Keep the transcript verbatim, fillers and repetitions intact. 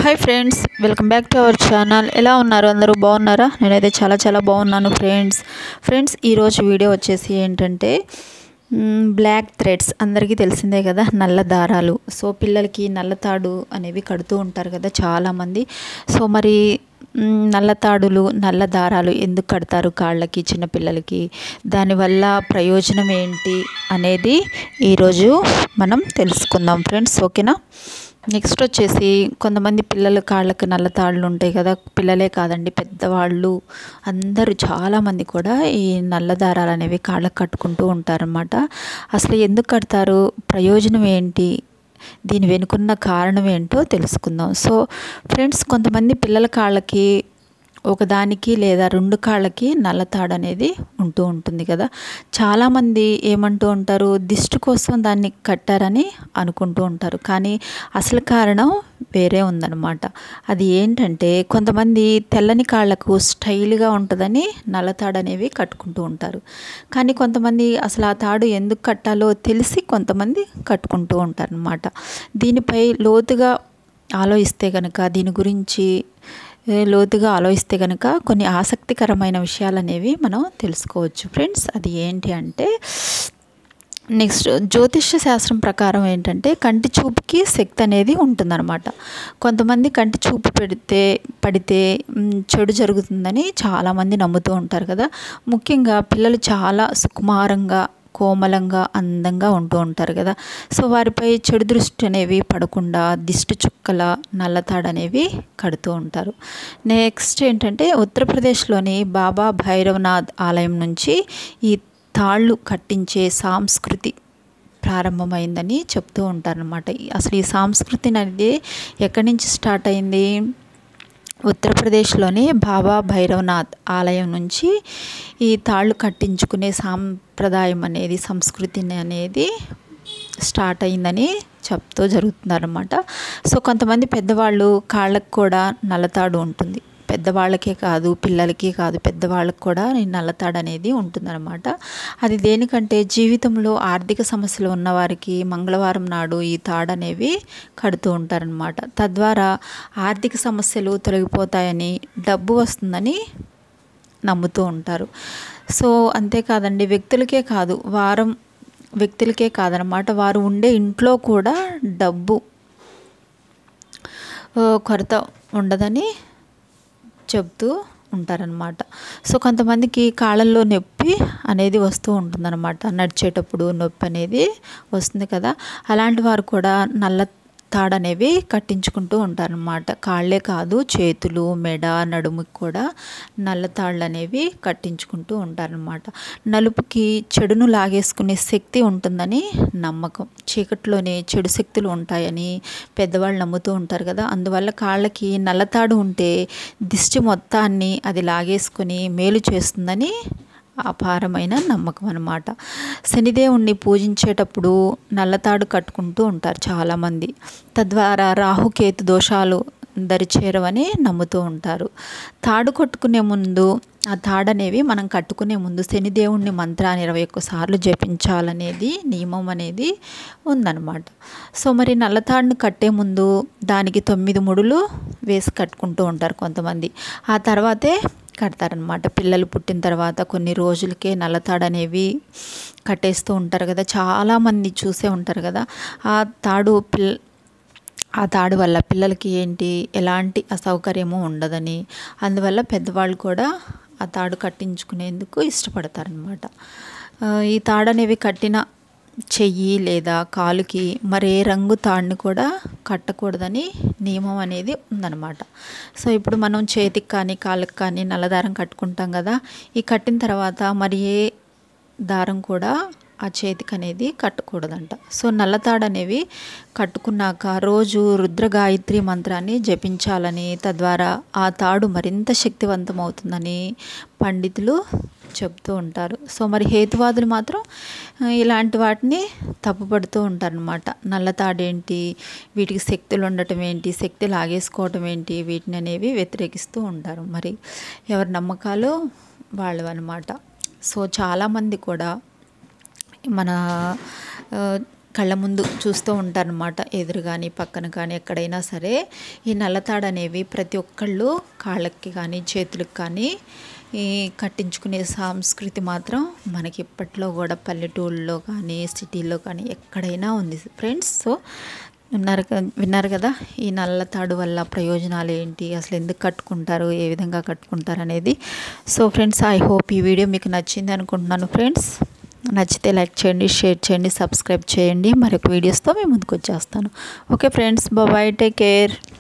Hi friends, welcome back to our channel. ఎలా ఉన్నారు? అందరూ బాగున్నారా? నేనైతే చాలా చాలా బాగున్నాను ఫ్రెండ్స్. ఫ్రెండ్స్ ఈరోజు వీడియో వచ్చేసి ఏంటంటే బ్లాక్ థ్రెడ్స్ అందరికీ తెలిసిందే కదా, నల్ల దారాలు. సో పిల్లలకి నల్ల తాడు అనేవి కడుతూ ఉంటారు కదా చాలామంది. సో మరి నల్ల తాడులు నల్ల దారాలు ఎందుకు కడతారు కాళ్ళకి, చిన్నపిల్లలకి, దానివల్ల ప్రయోజనం ఏంటి అనేది ఈరోజు మనం తెలుసుకుందాం ఫ్రెండ్స్. ఓకేనా? నెక్స్ట్ వచ్చేసి కొంతమంది పిల్లల కాళ్ళకి నల్ల తాళ్ళు ఉంటాయి కదా, పిల్లలే కాదండి పెద్దవాళ్ళు అందరూ చాలామంది కూడా ఈ నల్ల దారాలు అనేవి కాళ్ళకి కట్టుకుంటూ ఉంటారన్నమాట. అసలు ఎందుకు కడతారు, ప్రయోజనం ఏంటి, దీని వెనుకున్న కారణం ఏంటో తెలుసుకుందాం. సో ఫ్రెండ్స్, కొంతమంది పిల్లల కాళ్ళకి ఒకదానికి లేదా రెండు కాళ్ళకి నల్ల తాడు అనేది ఉంటూ ఉంటుంది కదా. చాలామంది ఏమంటూ ఉంటారు, దిష్టి కోసం దాన్ని కట్టారని అనుకుంటూ ఉంటారు. కానీ అసలు కారణం వేరే ఉందన్నమాట. అది ఏంటంటే కొంతమంది తెల్లని కాళ్ళకు స్టైల్గా ఉంటుందని నల్ల తాడు అనేవి కట్టుకుంటూ ఉంటారు. కానీ కొంతమంది అసలు ఆ తాడు ఎందుకు కట్టాలో తెలిసి కొంతమంది కట్టుకుంటూ ఉంటారు అన్నమాట. దీనిపై లోతుగా ఆలోచిస్తే కనుక, దీని గురించి లోతుగా ఆలోచిస్తే కనుక కొన్ని ఆసక్తికరమైన విషయాలు అనేవి మనం తెలుసుకోవచ్చు ఫ్రెండ్స్. అది ఏంటి అంటే, నెక్స్ట్ జ్యోతిష్య శాస్త్రం ప్రకారం ఏంటంటే కంటి చూపుకి శక్తి అనేది ఉంటుందన్నమాట. కొంతమంది కంటి చూపు పెడితే పడితే చెడు జరుగుతుందని చాలామంది నమ్ముతూ ఉంటారు కదా. ముఖ్యంగా పిల్లలు చాలా సుకుమారంగా, కోమలంగా, అందంగా ఉంటూ ఉంటారు కదా. సో వారిపై చెడు దృష్టి అనేవి పడకుండా దిష్టి చుక్కల నల్లతాడు అనేవి కడుతూ ఉంటారు. నెక్స్ట్ ఏంటంటే ఉత్తరప్రదేశ్లోని బాబా భైరవనాథ్ ఆలయం నుంచి ఈ తాళ్ళు కట్టించే సంస్కృతి ప్రారంభమైందని చెప్తూ ఉంటారనమాట. అసలు ఈ సంస్కృతి అనేది ఎక్కడి నుంచి స్టార్ట్ అయింది? ఉత్తరప్రదేశ్లోని బాబా భైరవనాథ్ ఆలయం నుంచి ఈ తాళ్ళు కట్టించుకునే సాంప్రదాయం అనేది, సంస్కృతి అనేది స్టార్ట్ అయిందని చెప్తూ జరుగుతున్నారన్నమాట. సో కొంతమంది పెద్దవాళ్ళు కాళ్ళకు కూడా నల్లతాడు ఉంటుంది. పెద్దవాళ్ళకే కాదు, పిల్లలకి కాదు, పెద్దవాళ్ళకి కూడా ఈ నల్లతాడు అనేది ఉంటుందన్నమాట. అది దేనికంటే జీవితంలో ఆర్థిక సమస్యలు ఉన్నవారికి మంగళవారం నాడు ఈ తాడు అనేవి కడుతూ ఉంటారనమాట. తద్వారా ఆర్థిక సమస్యలు తొలగిపోతాయని, డబ్బు వస్తుందని నమ్ముతూ ఉంటారు. సో అంతేకాదండి, వ్యక్తులకే కాదు, వారం వ్యక్తులకే కాదనమాట, వారు ఉండే ఇంట్లో కూడా డబ్బు కొరత ఉండదని చెప్తూ ఉంటారనమాట. సో కొంతమందికి కాళ్ళల్లో నొప్పి అనేది వస్తూ ఉంటుందన్నమాట. నడిచేటప్పుడు నొప్పి అనేది వస్తుంది కదా, అలాంటి వారు కూడా నల్ల తాడు అనేవి కట్టించుకుంటూ ఉంటారనమాట. కాళ్ళే కాదు, చేతులు, మెడ, నడుముకి కూడా నల్ల తాళ్ళు అనేవి కట్టించుకుంటూ ఉంటారనమాట. నలుపుకి చెడును లాగేసుకునే శక్తి ఉంటుందని నమ్మకం. చీకట్లోనే చెడు శక్తులు ఉంటాయని పెద్దవాళ్ళు నమ్ముతూ ఉంటారు కదా. అందువల్ల కాళ్ళకి నల్లతాడు ఉంటే దిష్టి మొత్తాన్ని అది లాగేసుకొని మేలు చేస్తుందని అపారమైన నమ్మకం అన్నమాట. శనిదేవుణ్ణి పూజించేటప్పుడు నల్లతాడు కట్టుకుంటూ ఉంటారు చాలామంది. తద్వారా రాహుకేతు దోషాలు దరిచేరవని నమ్ముతూ ఉంటారు. తాడు కట్టుకునే ముందు, ఆ తాడు అనేవి మనం కట్టుకునే ముందు శనిదేవుణ్ణి మంత్రాన్ని ఇరవై ఒక్క సార్లు జపించాలనేది నియమం అనేది ఉందన్నమాట. సో మరి నల్లతాడును కట్టే ముందు దానికి తొమ్మిది ముడులు వేసి కట్టుకుంటూ ఉంటారు కొంతమంది. ఆ తర్వాతే కడతారనమాట. పిల్లలు పుట్టిన తర్వాత కొన్ని రోజులకే నల్లతాడు అనేవి కట్టేస్తూ ఉంటారు కదా, చాలామంది చూసే ఉంటారు కదా. ఆ తాడు పిల్ల ఆ తాడు వల్ల పిల్లలకి ఏంటి, ఎలాంటి అసౌకర్యము ఉండదని, అందువల్ల పెద్దవాళ్ళు కూడా ఆ తాడు కట్టించుకునేందుకు ఇష్టపడతారనమాట. ఈ తాడు అనేవి కట్టిన చెయ్యి లేదా కాలుకి మరే రంగు తాడుని కూడా కట్టకూడదని నియమం అనేది ఉందన్నమాట. సో ఇప్పుడు మనం చేతికి కానీ కాళ్ళకి కానీ నల్లదారం కట్టుకుంటాం కదా, ఈ కట్టిన తర్వాత మరి ఏ దారం కూడా ఆ చేతికి అనేది కట్టకూడదంట. సో నల్లతాడు అనేవి కట్టుకున్నాక రోజు రుద్ర గాయత్రి మంత్రాన్ని జపించాలని, తద్వారా ఆ తాడు మరింత శక్తివంతం అవుతుందని పండితులు చెప్తూ ఉంటారు. సో మరి హేతువాదులు మాత్రం ఇలాంటి వాటిని తప్పుపడుతూ ఉంటారనమాట. నల్లతాడేంటి, వీటికి శక్తులు ఉండటం ఏంటి, శక్తి లాగేసుకోవటం ఏంటి, వీటిని అనేవి వ్యతిరేకిస్తూ ఉంటారు. మరి ఎవరి నమ్మకాలు వాళ్ళు అనమాట. సో చాలామంది కూడా మన కళ్ళ ముందు చూస్తూ ఉంటారనమాట. ఎదురు కానీ పక్కన కానీ ఎక్కడైనా సరే ఈ నల్లతాడు అనేవి ప్రతి ఒక్కళ్ళు కాళ్ళకి కానీ చేతులకు కానీ ఈ కట్టించుకునే సంస్కృతి మాత్రం మనకి ఇప్పట్లో కూడా పల్లెటూళ్ళలో కానీ సిటీల్లో కానీ ఎక్కడైనా ఉంది ఫ్రెండ్స్. సో విన్నారు విన్నారు కదా ఈ నల్లతాడు వల్ల ప్రయోజనాలు ఏంటి, అసలు ఎందుకు కట్టుకుంటారు, ఏ విధంగా కట్టుకుంటారు అనేది. సో ఫ్రెండ్స్, ఐ హోప్ ఈ వీడియో మీకు నచ్చింది అనుకుంటున్నాను ఫ్రెండ్స్. నచ్చితే లైక్ చేయండి, షేర్ చేయండి, సబ్స్క్రైబ్ చేయండి. మరొక వీడియోస్తో మేము ముందుకు వచ్చేస్తాను. Okay friends, bye, take care.